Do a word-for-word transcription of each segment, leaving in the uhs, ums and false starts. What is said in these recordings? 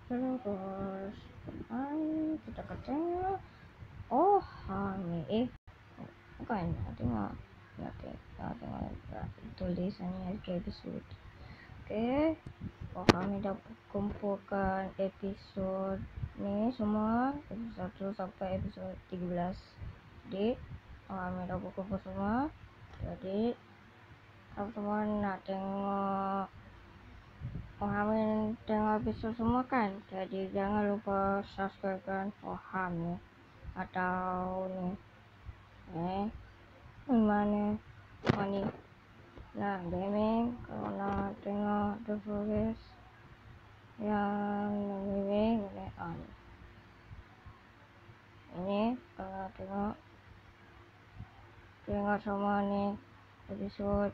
terus hai kita katanya oh Hami eh bukan tengok ya oke ya, tengok ya, tulisannya di episode oke oh kami dah kumpulkan episode ni semua episode satu sampai episode tiga belas jadi oh, kami dah kumpul semua jadi kalau semua nak tengok Ohami tengok episode semua kan, jadi jangan lupa subscribe kan Ohami atau ni eh mana oh ni nah gaming kalau nak tengok The Forest yang gaming boleh on ini kalau nak tengok tengok semua ni episode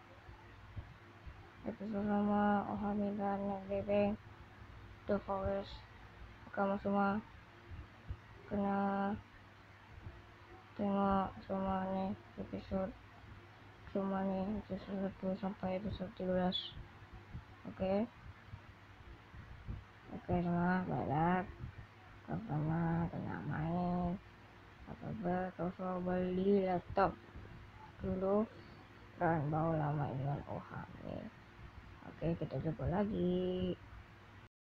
episode sama Ohami dan gaming The Forest kamu semua kena tengok semua ni episode semua ni episode satu sampai episode tiga belas oke oke semua baiklah pertama kena main apa kau beli laptop dulu dan barulah main dengan Ohami oke kita jumpa lagi.